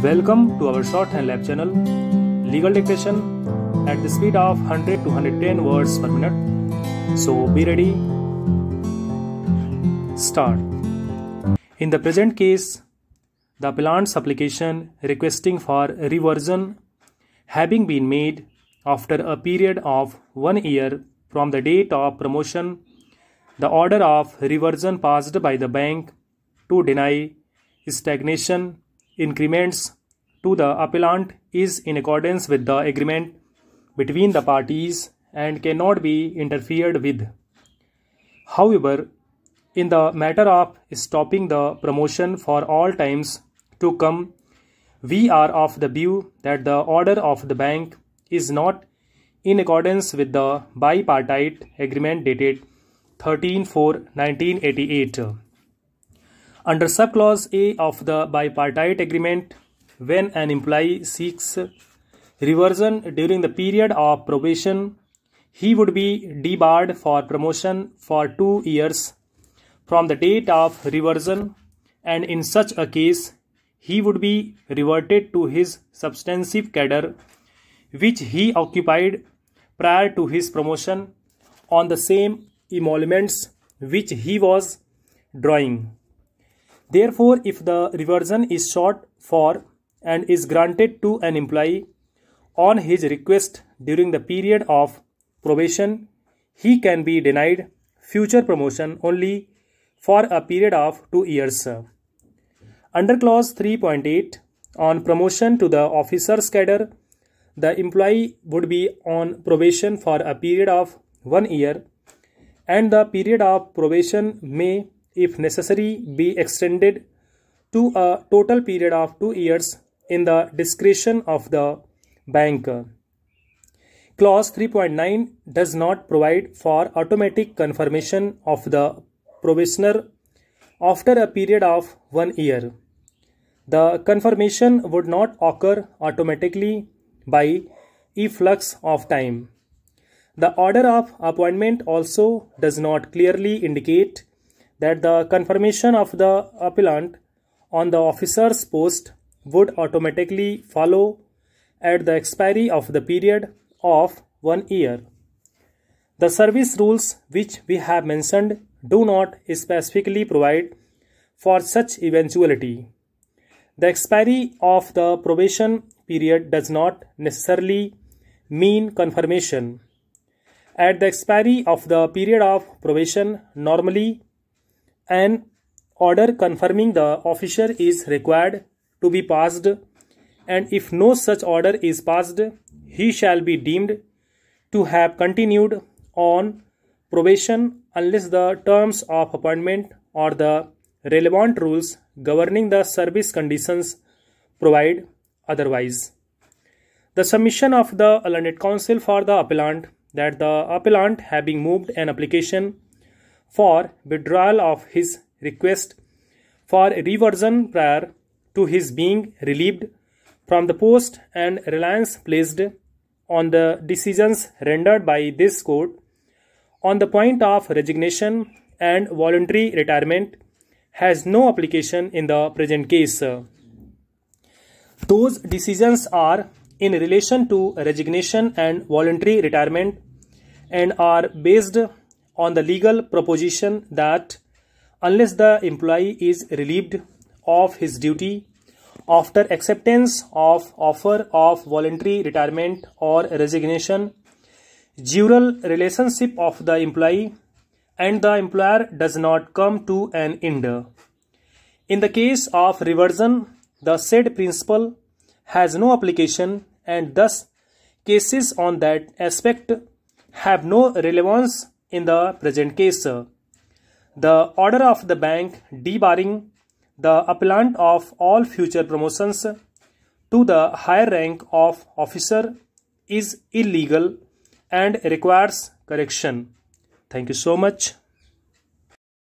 Welcome to our shorthand lab channel, legal dictation at the speed of 100 to 110 words per minute. So be ready. Start. In the present case, the appellant's application requesting for reversion having been made after a period of 1 year from the date of promotion, the order of reversion passed by the bank to deny stagnation increments to the appellant is in accordance with the agreement between the parties and cannot be interfered with. However, in the matter of stopping the promotion for all times to come, we are of the view that the order of the bank is not in accordance with the bipartite agreement dated 13/4/1988. Under subclause A of the bipartite agreement, when an employee seeks reversion during the period of probation, he would be debarred for promotion for 2 years from the date of reversion, and in such a case, he would be reverted to his substantive cadre which he occupied prior to his promotion on the same emoluments which he was drawing. Therefore, if the reversion is sought for and is granted to an employee on his request during the period of probation, he can be denied future promotion only for a period of 2 years. Under clause 3.8, on promotion to the officer's cadre, the employee would be on probation for a period of 1 year, and the period of probation may, if necessary, be extended to a total period of 2 years in the discretion of the bank. Clause 3.9 does not provide for automatic confirmation of the probationer after a period of 1 year. The confirmation would not occur automatically by efflux of time. The order of appointment also does not clearly indicate that the confirmation of the appellant on the officer's post would automatically follow at the expiry of the period of 1 year. The service rules which we have mentioned do not specifically provide for such eventuality. The expiry of the probation period does not necessarily mean confirmation. At the expiry of the period of probation, normally an order confirming the officer is required to be passed, and if no such order is passed, he shall be deemed to have continued on probation unless the terms of appointment or the relevant rules governing the service conditions provide otherwise. The submission of the learned counsel for the appellant that the appellant, having moved an application for withdrawal of his request for reversion prior to his being relieved from the post and reliance placed on the decisions rendered by this court on the point of resignation and voluntary retirement, has no application in the present case. Those decisions are in relation to resignation and voluntary retirement and are based on the legal proposition that unless the employee is relieved of his duty after acceptance of offer of voluntary retirement or resignation, dual relationship of the employee and the employer does not come to an end. In the case of reversion, the said principle has no application, and thus cases on that aspect have no relevance in the present case. The order of the bank debarring the appellant of all future promotions to the higher rank of officer is illegal and requires correction. Thank you so much.